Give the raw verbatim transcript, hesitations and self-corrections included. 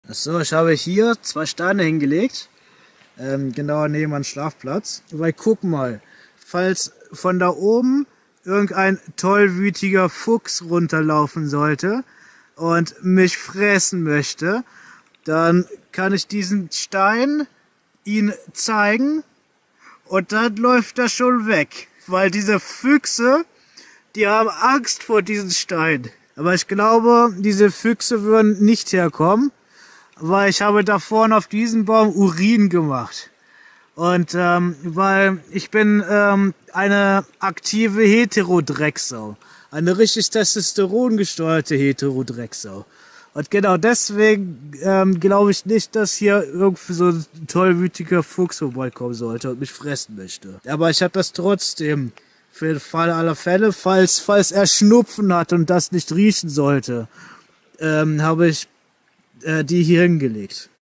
So, ich habe hier zwei Steine hingelegt, ähm, genau neben meinem Schlafplatz. Weil guck mal, falls von da oben irgendein tollwütiger Fuchs runterlaufen sollte und mich fressen möchte, dann kann ich diesen Stein ihn zeigen und dann läuft er schon weg. Weil diese Füchse, die haben Angst vor diesem Stein. Aber ich glaube, diese Füchse würden nicht herkommen, weil ich habe da vorne auf diesem Baum Urin gemacht. Und ähm, weil ich bin ähm, eine aktive Heterodrecksau. Eine richtig testosterongesteuerte Heterodrecksau. Und genau deswegen ähm, glaube ich nicht, dass hier irgendwie so ein tollwütiger Fuchs vorbeikommen sollte und mich fressen möchte. Aber ich habe das trotzdem für den Fall aller Fälle, falls, falls er Schnupfen hat und das nicht riechen sollte, ähm, habe ich äh, die hier hingelegt.